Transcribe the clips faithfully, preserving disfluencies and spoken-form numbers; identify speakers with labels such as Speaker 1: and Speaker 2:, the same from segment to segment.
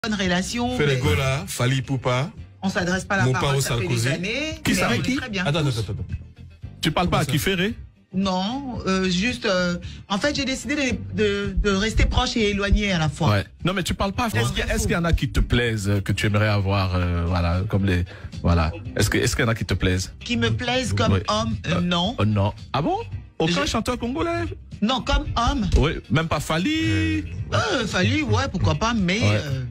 Speaker 1: bonne relation.
Speaker 2: Ferregola, Fally Ipupa.
Speaker 1: On s'adresse pas à la
Speaker 2: Mon
Speaker 1: parole,
Speaker 2: paro
Speaker 1: ça fait
Speaker 2: Sarkozy.
Speaker 1: des années.
Speaker 3: Qui ça,
Speaker 1: mais
Speaker 3: avec qui
Speaker 1: très bien.
Speaker 2: Attends, attends, attends, attends.
Speaker 3: Tu parles pas à qui Ferré?
Speaker 1: Non, euh, juste. Euh, en fait, j'ai décidé de, de, de rester proche et éloigné à la fois.
Speaker 3: Ouais. Non, mais tu parles pas. Est-ce qu'il
Speaker 1: vrai
Speaker 3: est qu'il y en a qui te plaisent, euh, que tu aimerais avoir, euh, voilà, comme les, voilà. Est-ce que, est-ce qu'il y en a qui te plaisent?
Speaker 1: Qui me plaisent comme
Speaker 3: Oui.
Speaker 1: homme, euh, non.
Speaker 3: Oh non. Ah bon? Aucun
Speaker 1: Je-
Speaker 3: chanteur congolais?
Speaker 1: Non, comme homme.
Speaker 3: Oui. Même pas Fally?
Speaker 1: Euh, Fally, ouais, pourquoi pas, mais.
Speaker 3: Ouais.
Speaker 1: Euh,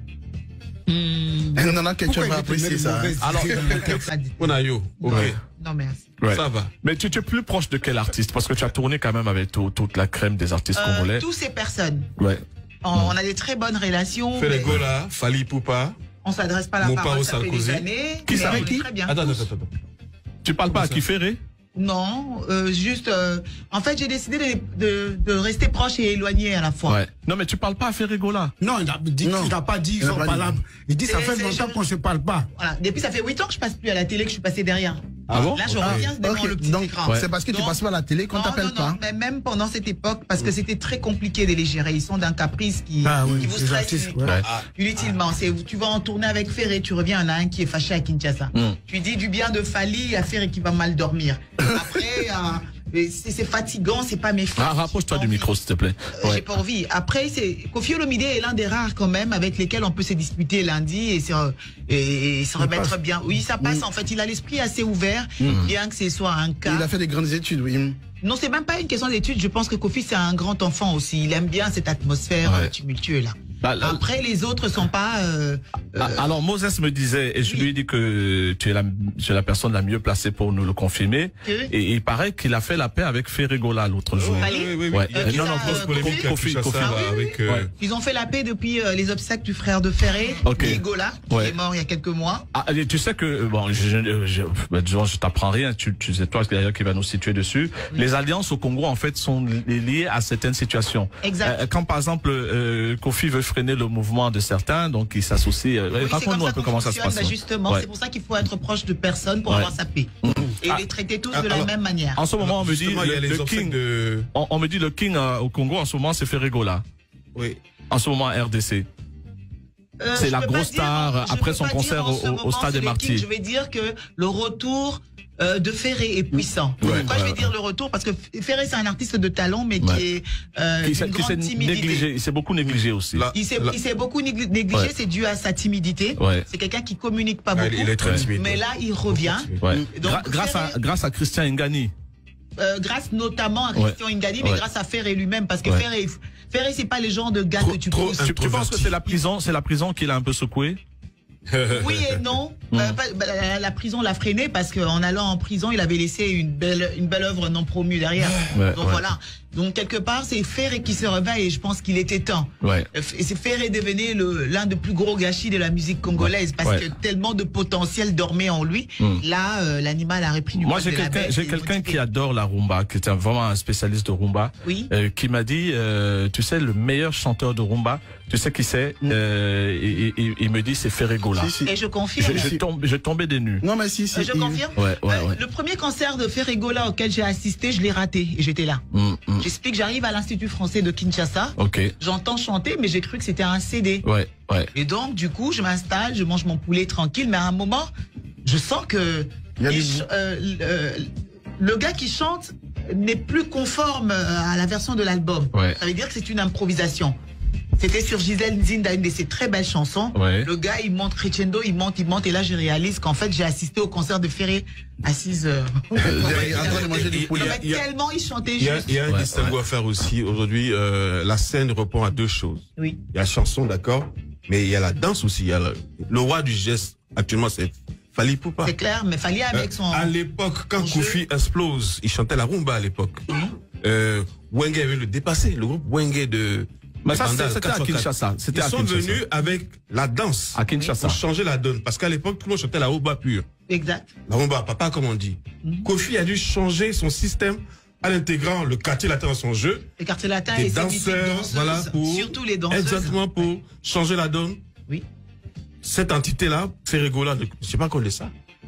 Speaker 1: hmm,
Speaker 4: Non, non, que tu vas apprécier ça.
Speaker 3: Alors,
Speaker 1: pas dit.
Speaker 2: Onayo, ok.
Speaker 3: Ouais.
Speaker 1: Non, merci.
Speaker 3: ouais.
Speaker 2: Ça va.
Speaker 3: Mais tu, tu es plus proche de quel artiste? Parce que tu as tourné quand même avec tout- toute la crème des artistes
Speaker 1: Euh,
Speaker 3: congolais.
Speaker 1: toutes ces personnes.
Speaker 3: Ouais.
Speaker 1: On, on a des très bonnes relations. mais
Speaker 2: Ferregola, Fally Ipupa.
Speaker 1: On s'adresse pas à la
Speaker 2: Mon
Speaker 1: parole,
Speaker 2: paro
Speaker 1: ça fait des
Speaker 2: Sarkozy.
Speaker 1: années.
Speaker 3: Qui
Speaker 1: mais
Speaker 3: ça,
Speaker 1: on
Speaker 3: avec
Speaker 1: est
Speaker 3: qui
Speaker 1: Très bien.
Speaker 2: Attends, attends, attends.
Speaker 3: Tu parles pas à
Speaker 2: ça
Speaker 3: qui Ferré?
Speaker 1: Non, euh, juste. Euh, en fait, j'ai décidé de, de, de rester proche et éloigné à la fois.
Speaker 3: Ouais. Non, mais tu parles pas à Ferregola.
Speaker 5: Non, il n'a dit-
Speaker 4: Non.
Speaker 5: il n'a pas dit, ils
Speaker 4: Il n'a
Speaker 5: sont
Speaker 4: pas
Speaker 5: pas
Speaker 4: dit.
Speaker 5: là. Il dit, ça
Speaker 1: C'est-
Speaker 5: fait
Speaker 1: c'est-
Speaker 5: longtemps
Speaker 1: je-
Speaker 5: qu'on ne se parle pas.
Speaker 1: Voilà. Depuis, ça fait huit ans que je passe plus à la télé, que je suis passé derrière.
Speaker 3: Ah bon?
Speaker 1: Là, je
Speaker 4: Ah,
Speaker 1: reviens devant
Speaker 4: ok.
Speaker 1: le petit
Speaker 4: Donc,
Speaker 1: écran.
Speaker 4: c'est parce que tu
Speaker 1: Donc,
Speaker 4: passes pas à la télé qu'on
Speaker 1: non,
Speaker 4: t'appelle
Speaker 1: non,
Speaker 4: pas.
Speaker 1: non, mais même pendant cette époque, parce que c'était très compliqué de les gérer. Ils sont d'un caprice qui,
Speaker 5: Ah oui,
Speaker 1: qui vous
Speaker 5: les
Speaker 1: stresse
Speaker 5: artistes,
Speaker 1: inutilement.
Speaker 5: ouais.
Speaker 3: Ouais.
Speaker 1: Inutilement. C'est, tu vas en tourner avec Ferré, tu reviens, il y en a un qui est fâché à Kinshasa.
Speaker 3: Mm.
Speaker 1: Tu dis du bien de Fally, il y a Ferré qui va mal dormir. Après, euh, c'est, c'est fatigant, c'est pas mes fils.
Speaker 3: Ah, rapproche-toi
Speaker 1: J'ai
Speaker 3: du
Speaker 1: pas
Speaker 3: micro,
Speaker 1: envie.
Speaker 3: s'il te plaît.
Speaker 1: Euh,
Speaker 3: Ouais.
Speaker 1: J'ai pas envie. Après, c'est Koffi Olomide est l'un des rares quand même avec lesquels on peut se disputer lundi et se, et, et se remettre
Speaker 5: passe.
Speaker 1: bien. Oui, ça passe.
Speaker 4: Mm.
Speaker 1: En fait, il a l'esprit assez ouvert, bien que ce soit un cas.
Speaker 4: Il a fait des grandes études, oui.
Speaker 1: Non, c'est même pas une question d'études. Je pense que Koffi c'est un grand enfant aussi. Il aime bien cette atmosphère
Speaker 3: Ouais.
Speaker 1: euh, tumultueuse là.
Speaker 3: Bah, là-
Speaker 1: Après, les autres sont pas. Euh, euh,
Speaker 3: Ah, Alors Moses me disait, et je
Speaker 1: oui.
Speaker 3: lui ai dit que tu es la, tu es la personne la mieux placée pour nous le confirmer.
Speaker 1: que-
Speaker 3: Et il paraît qu'il a fait la paix avec Ferregola l'autre jour.
Speaker 1: Fally
Speaker 2: Oui, oui, oui.
Speaker 3: Ouais.
Speaker 2: Il y a
Speaker 1: Euh,
Speaker 2: une
Speaker 1: qui ça,
Speaker 2: grosse
Speaker 1: euh,
Speaker 2: polémique à
Speaker 3: Koffi,
Speaker 2: Kinshasa,
Speaker 3: Koffi.
Speaker 2: là,
Speaker 1: Ah oui,
Speaker 2: avec. euh,
Speaker 3: Ouais.
Speaker 1: Ils ont fait la paix depuis euh, les obsèques du frère de Ferré,
Speaker 3: Ok.
Speaker 1: Igola, qui
Speaker 3: Ouais.
Speaker 1: est mort il y a quelques mois.
Speaker 3: Ah, et tu sais que bon, je, je, je, ben, disons, je t'apprends rien. Tu, tu sais toi d'ailleurs qui va nous situer dessus. Les alliances au Congo en fait sont li- liées à certaines situations.
Speaker 1: Exact.
Speaker 3: Euh, quand par exemple euh, Koffi veut freiner le mouvement de certains, donc il s'associe. Euh,
Speaker 1: Oui, c'est
Speaker 3: Raconte-nous
Speaker 1: comme
Speaker 3: un peu
Speaker 1: qu'on
Speaker 3: comment ça se
Speaker 1: fonctionne.
Speaker 3: passe.
Speaker 1: Bah, justement,
Speaker 3: Ouais.
Speaker 1: c'est pour ça qu'il faut être proche de personnes pour
Speaker 3: Ouais.
Speaker 1: avoir sa paix. Et
Speaker 3: Ah.
Speaker 1: les traiter tous
Speaker 2: Ah,
Speaker 1: de la
Speaker 2: alors-
Speaker 1: même manière.
Speaker 3: En ce moment, on me dit
Speaker 2: Justement, il y a
Speaker 3: le,
Speaker 2: les
Speaker 3: le
Speaker 2: obsèques
Speaker 3: king.
Speaker 2: de.
Speaker 3: On, on me dit le king euh, au Congo en ce moment c'est Ferregola.
Speaker 2: Oui.
Speaker 3: En ce moment R D C.
Speaker 1: Euh,
Speaker 3: C'est
Speaker 1: je
Speaker 3: la
Speaker 1: peux
Speaker 3: grosse
Speaker 1: pas dire,
Speaker 3: star
Speaker 1: je
Speaker 3: après
Speaker 1: peux
Speaker 3: son
Speaker 1: pas
Speaker 3: concert
Speaker 1: dire en
Speaker 3: au-
Speaker 1: ce
Speaker 3: au
Speaker 1: moment,
Speaker 3: Stade
Speaker 1: c'est
Speaker 3: des
Speaker 1: les
Speaker 3: Martyrs.
Speaker 1: Kings. Je vais dire que le retour euh, de Ferré est puissant.
Speaker 3: Ouais,
Speaker 1: Pourquoi
Speaker 3: ouais,
Speaker 1: je vais
Speaker 3: ouais.
Speaker 1: dire le retour? Parce que Ferré, c'est un artiste de talent, mais
Speaker 3: Ouais.
Speaker 1: qui est euh,
Speaker 3: Qui s'est
Speaker 1: d'une
Speaker 3: qui s'est
Speaker 1: grande timidité.
Speaker 3: négligé, il s'est beaucoup négligé aussi.
Speaker 2: Là,
Speaker 1: Il s'est
Speaker 2: là-
Speaker 1: il s'est beaucoup négli- négligé,
Speaker 3: Ouais.
Speaker 1: c'est dû à sa timidité.
Speaker 3: Ouais.
Speaker 1: C'est quelqu'un qui communique pas
Speaker 2: Ah,
Speaker 1: beaucoup.
Speaker 2: il est très
Speaker 3: Ouais.
Speaker 2: timide.
Speaker 1: Mais là, il revient.
Speaker 3: Ouais.
Speaker 1: Donc,
Speaker 3: Gra- grâce à
Speaker 1: Ferré-
Speaker 3: grâce à Christian Ngani.
Speaker 1: Euh, grâce notamment à
Speaker 3: Ouais.
Speaker 1: Christian Ngani, mais
Speaker 3: Ouais.
Speaker 1: grâce à Ferré lui-même, parce que
Speaker 3: Ouais.
Speaker 1: Ferré, Ferré, c'est pas les gens de gars
Speaker 2: Trop-
Speaker 1: que tu
Speaker 2: trop
Speaker 1: pousses.
Speaker 3: Tu, tu penses que
Speaker 2: Introverti.
Speaker 3: c'est la prison, c'est la prison qui l'a un peu secoué?
Speaker 1: Oui et non.
Speaker 3: Mm.
Speaker 1: Euh, pas- bah, la, la prison l'a freiné parce qu'en allant en prison, il avait laissé une belle, une belle œuvre non promue derrière.
Speaker 3: Ouais,
Speaker 1: Donc
Speaker 3: ouais.
Speaker 1: voilà. Donc quelque part, c'est Ferré qui se réveille et je pense qu'il était temps.
Speaker 3: Ouais.
Speaker 1: Euh, Et c'est Ferré devenu le- l'un des plus gros gâchis de la musique congolaise parce
Speaker 3: Ouais.
Speaker 1: que tellement de potentiel dormait en lui.
Speaker 3: Mm.
Speaker 1: Là, euh, l'animal a repris du
Speaker 3: Moi
Speaker 1: poil
Speaker 3: j'ai
Speaker 1: de la
Speaker 3: quelqu'un
Speaker 1: bête
Speaker 3: j'ai
Speaker 1: et
Speaker 3: quelqu'un
Speaker 1: motivé.
Speaker 3: qui adore la rumba, qui est un- vraiment un spécialiste de rumba,
Speaker 1: Oui.
Speaker 3: euh, qui m'a dit, euh, tu sais, le meilleur chanteur de rumba, tu sais qui c'est? euh, et- et- et- Il me dit c'est Ferregola.
Speaker 4: Si, si.
Speaker 1: Et je confirme.
Speaker 3: Je, je tombe, je tombais des nues.
Speaker 4: Non, mais si, si.
Speaker 1: Euh, je
Speaker 4: il-
Speaker 1: confirme.
Speaker 3: Ouais, ouais,
Speaker 1: Euh,
Speaker 3: ouais.
Speaker 1: Le premier concert de Ferregola auquel j'ai assisté, je l'ai raté et j'étais là.
Speaker 3: Mm, mm.
Speaker 1: J'explique, j'arrive à l'Institut français de Kinshasa.
Speaker 3: Ok.
Speaker 1: J'entends chanter, mais j'ai cru que c'était un C D.
Speaker 3: Ouais, ouais.
Speaker 1: Et donc, du coup, je m'installe, je mange mon poulet tranquille, mais à un moment, je sens que
Speaker 4: Il y a
Speaker 1: il
Speaker 4: des-
Speaker 1: ch- euh, euh, le gars qui chante n'est plus conforme euh, à la version de l'album.
Speaker 3: Ouais.
Speaker 1: Ça veut dire que c'est une improvisation. C'était sur Gisèle Nzinda, une de ses très belles chansons.
Speaker 3: Ouais.
Speaker 1: Le gars, il monte crescendo, il monte, il monte, et là, je réalise qu'en fait, j'ai assisté au concert de Ferré assise. Euh...
Speaker 4: Derrière, en train de manger du
Speaker 2: Il-
Speaker 4: poulet.
Speaker 1: Non, mais
Speaker 2: il y a-
Speaker 1: tellement il chantait
Speaker 2: Il y a,
Speaker 1: juste.
Speaker 2: il y a un
Speaker 3: Ouais,
Speaker 2: distinguo à faire aussi. Aujourd'hui, euh, la scène répond à deux choses.
Speaker 1: Oui.
Speaker 2: Il y a la chanson, d'accord, mais il y a la danse aussi. Il y a le, le roi du geste, actuellement, c'est Fally Ipupa.
Speaker 1: C'est clair, mais fallait avec son.
Speaker 2: Euh, À l'époque, quand
Speaker 1: son
Speaker 2: Koffi
Speaker 1: jeu.
Speaker 2: explose, il chantait la rumba à l'époque. Euh, Wenge avait le dépassé, le groupe Wenge de.
Speaker 3: Mais ça,
Speaker 2: de Bandal,
Speaker 3: c'était à
Speaker 2: quatre cent quatre.
Speaker 3: Kinshasa. C'était
Speaker 2: Ils
Speaker 3: à
Speaker 2: sont
Speaker 3: Kinshasa.
Speaker 2: venus avec la danse
Speaker 3: À Kinshasa.
Speaker 2: pour changer la donne. Parce qu'à l'époque, tout le monde chantait la rumba pure.
Speaker 1: Exact.
Speaker 2: La rumba, papa, comme on dit.
Speaker 1: Mhm.
Speaker 2: Koffi a dû changer son système en intégrant le quartier latin dans son jeu.
Speaker 1: Les quartiers latins
Speaker 2: Des
Speaker 1: et ses musiques
Speaker 2: danseurs,
Speaker 1: danseuses,
Speaker 2: voilà, pour-
Speaker 1: surtout les danseuses.
Speaker 2: Exactement pour changer la donne.
Speaker 1: Oui.
Speaker 2: Cette entité-là, Ferregola, je sais pas qu'on est ça.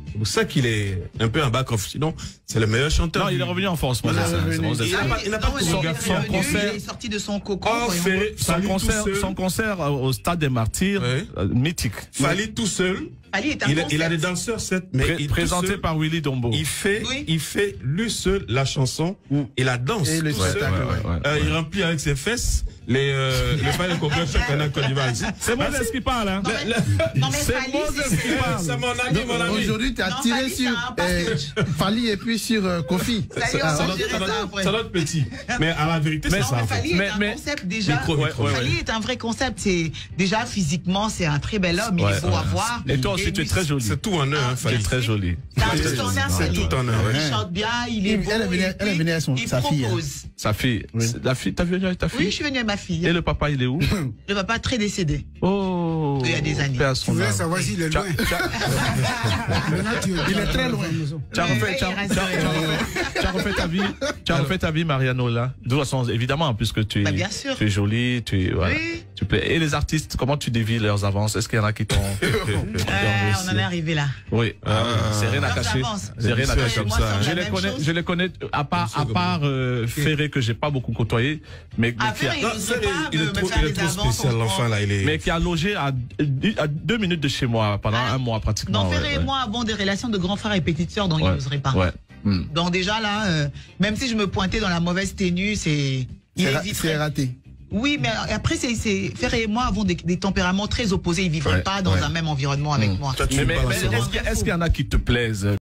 Speaker 2: C'est pour ça qu'il est un peu en back-off. Sinon, c'est le meilleur chanteur.
Speaker 3: Non,
Speaker 2: du-
Speaker 3: il est revenu en force. Moi,
Speaker 4: Il est
Speaker 3: c'est ça,
Speaker 4: revenu.
Speaker 3: c'est bon, c'est
Speaker 2: Il
Speaker 3: ça.
Speaker 2: n'a pas, il n'a pas
Speaker 1: Non,
Speaker 2: de
Speaker 1: il est
Speaker 2: chorégraphie.
Speaker 3: son
Speaker 1: revenu,
Speaker 3: concert.
Speaker 1: il est sorti de son cocon.
Speaker 2: Oh,
Speaker 1: voyons.
Speaker 2: Ferré,
Speaker 3: Son
Speaker 2: Fali tout
Speaker 3: concert,
Speaker 2: seul.
Speaker 3: son concert au Stade des Martyrs,
Speaker 2: Ouais.
Speaker 3: euh, mythique.
Speaker 2: Fali tout seul.
Speaker 1: Ali est un
Speaker 2: Il a, il a
Speaker 1: concept.
Speaker 2: des danseurs, certes, mais
Speaker 3: Pré-
Speaker 2: il, tout
Speaker 3: présenté
Speaker 2: seul,
Speaker 3: par Willy Dombo.
Speaker 2: il fait,
Speaker 1: Oui.
Speaker 2: il fait lui seul la chanson et la danse.
Speaker 4: Et le
Speaker 2: tout seul.
Speaker 4: spectacle, ouais.
Speaker 2: Euh, Il remplit avec ses fesses les, euh, les failles de congrès chaque année en Côte d'Ivoire. ici.
Speaker 3: C'est Moses qui parle, hein.
Speaker 1: Non, mais, non, mais
Speaker 3: C'est
Speaker 1: Fali,
Speaker 3: Moses
Speaker 1: c'est-
Speaker 3: qui
Speaker 2: Eh,
Speaker 3: parle.
Speaker 2: C'est mon ami, mon ami.
Speaker 4: Aujourd'hui, tu as
Speaker 1: Non,
Speaker 4: tiré
Speaker 1: Fali,
Speaker 4: sur
Speaker 1: c'est un
Speaker 4: euh,
Speaker 1: package.
Speaker 4: Fali et puis sur euh, Kofi.
Speaker 1: Ça y est,
Speaker 4: Ah,
Speaker 1: on
Speaker 2: Ça
Speaker 1: va
Speaker 2: doit-
Speaker 1: gérer
Speaker 2: ça
Speaker 1: ça
Speaker 2: doit-
Speaker 1: après.
Speaker 2: ça doit être petit. Mais à la vérité, c'est
Speaker 1: Non,
Speaker 2: ça.
Speaker 1: mais
Speaker 2: en fait.
Speaker 1: Fali
Speaker 3: Mais-
Speaker 1: est un
Speaker 3: mais-
Speaker 1: concept déjà.
Speaker 2: Micro, micro,
Speaker 3: ouais,
Speaker 1: Fali est un vrai concept. C'est déjà physiquement, c'est un très bel homme. Il
Speaker 3: Ouais,
Speaker 1: est beau
Speaker 3: ouais.
Speaker 1: à voir.
Speaker 3: Et toi aussi, tu es très jolie.
Speaker 2: C'est tout en un, hein,
Speaker 1: Ah,
Speaker 2: Fali.
Speaker 3: Tu es très jolie.
Speaker 1: C'est un
Speaker 2: C'est
Speaker 1: tout en un,
Speaker 2: c'est
Speaker 1: Fali.
Speaker 2: tout en un, ouais.
Speaker 1: Il chante bien, il est
Speaker 4: Il-
Speaker 1: beau.
Speaker 4: elle est venue-
Speaker 1: et
Speaker 4: elle est
Speaker 1: puis,
Speaker 4: venue avec son-
Speaker 1: il
Speaker 4: sa fille, hein.
Speaker 1: propose.
Speaker 3: Sa fille. C'est- La fille, t'as vu avec ta fille?
Speaker 1: Oui, je suis venue avec ma fille.
Speaker 3: Et le papa, il est où?
Speaker 1: Le papa très décédé.
Speaker 3: Oh.
Speaker 1: Il y a des années.
Speaker 3: Paix à
Speaker 5: Tu
Speaker 3: son
Speaker 5: voulais
Speaker 3: âme.
Speaker 5: savoir s'il est
Speaker 3: Tu as-
Speaker 5: loin.
Speaker 3: tu as-
Speaker 5: Maintenant, tu-
Speaker 4: Il est très loin.
Speaker 3: tu as refait, tu as- tu as- tu as refait- tu as refait ta vie, tu as refait ta vie, Mariano, là. De toute façon, évidemment, puisque tu es,
Speaker 1: Bah, bien sûr.
Speaker 3: tu es jolie, tu es, voilà.
Speaker 1: Oui.
Speaker 3: Tu plais. Et les artistes, comment tu dévis leurs avances? Est-ce qu'il y en a qui t'ont,
Speaker 1: Euh, on en est arrivé là.
Speaker 3: oui, ah, oui. C'est rien à
Speaker 1: Leurs
Speaker 3: cacher.
Speaker 1: avances.
Speaker 3: C'est rien à
Speaker 2: C'est
Speaker 3: cacher.
Speaker 2: comme
Speaker 1: Moi,
Speaker 2: ça.
Speaker 1: c'est
Speaker 3: Je
Speaker 1: la
Speaker 3: les
Speaker 1: même
Speaker 3: connais,
Speaker 1: chose.
Speaker 3: je les connais, à part, à part, euh, Ferré, que j'ai pas beaucoup côtoyé, mais, mais
Speaker 1: À
Speaker 3: qui a,
Speaker 1: faire,
Speaker 2: Non,
Speaker 1: il
Speaker 2: ça,
Speaker 1: ne pas
Speaker 2: il
Speaker 1: me,
Speaker 2: est
Speaker 1: me
Speaker 2: trop,
Speaker 1: faire
Speaker 2: il est
Speaker 1: des
Speaker 2: trop
Speaker 1: avances.
Speaker 2: spécial,
Speaker 1: on
Speaker 2: l'enfant,
Speaker 1: prend-
Speaker 2: là. Il est.
Speaker 3: mais qui a logé à, à deux minutes de chez moi pendant
Speaker 1: Ah.
Speaker 3: un mois pratiquement.
Speaker 1: Non,
Speaker 3: ouais,
Speaker 1: Ferré et
Speaker 3: ouais.
Speaker 1: moi avons des relations de grand frère et petite sœur, donc il
Speaker 3: Ouais.
Speaker 1: n'oserait pas.
Speaker 3: Ouais. Hmm.
Speaker 1: Donc déjà là, euh, même si je me pointais dans la mauvaise tenue, c'est il
Speaker 4: C'est ra-
Speaker 1: éviterait.
Speaker 4: c'est raté.
Speaker 1: Oui, mais après, c'est, c'est, Ferré et moi avons des, des tempéraments très opposés. Ils ne vivraient
Speaker 3: Ouais,
Speaker 1: pas dans
Speaker 3: ouais.
Speaker 1: un même environnement avec
Speaker 3: Mm.
Speaker 1: moi.
Speaker 2: Toi, tu
Speaker 3: Mais,
Speaker 2: me
Speaker 3: mais,
Speaker 2: parles
Speaker 3: mais
Speaker 2: en ce moment.
Speaker 3: est-ce qu'il y, a- est-ce qu'il y en a qui te plaisent?